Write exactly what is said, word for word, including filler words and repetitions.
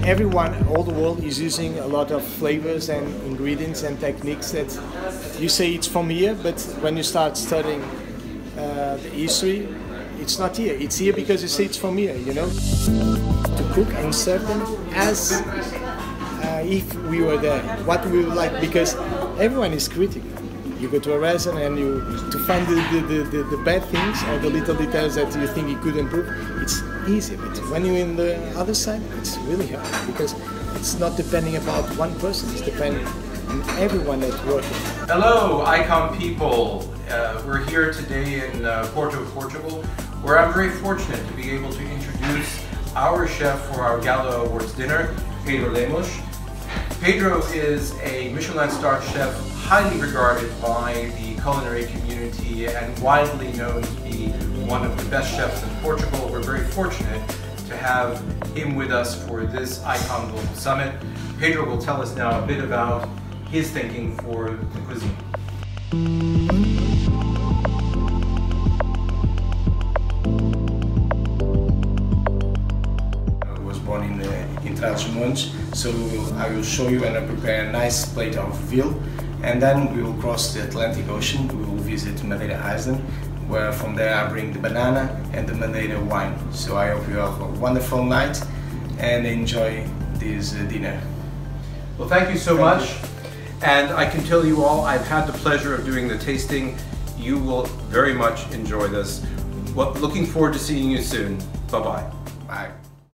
everyone, all the world is using a lot of flavors and ingredients and techniques that you say it's from here, but when you start studying uh, the history, it's not here. It's here because you say it's from here, you know? To cook and serve them as uh, if we were there, what we would like, because everyone is critical. You go to a restaurant and you to find the, the, the, the bad things or the little details that you think you could improve, it's easy. But when you're in the other side, it's really hard because it's not depending about one person, it's depending on everyone that's working. Hello, Icon people. Uh, we're here today in uh, Porto, Portugal, where I'm very fortunate to be able to introduce our chef for our Gala Awards dinner, Pedro Lemos. Pedro is a Michelin-starred chef, highly regarded by the culinary community and widely known to be one of the best chefs in Portugal. We're very fortunate to have him with us for this Icon Global Summit. Pedro will tell us now a bit about his thinking for the cuisine. Born in, uh, in Trás-os-Montes, so I will show you and I prepare a nice plate of veal, and then we will cross the Atlantic Ocean. We will visit Madeira Island, where from there I bring the banana and the Madeira wine. So I hope you have a wonderful night and enjoy this uh, dinner. Well, thank you so thank much, you. And I can tell you all, I've had the pleasure of doing the tasting. You will very much enjoy this. Well, looking forward to seeing you soon. Bye-bye. Bye.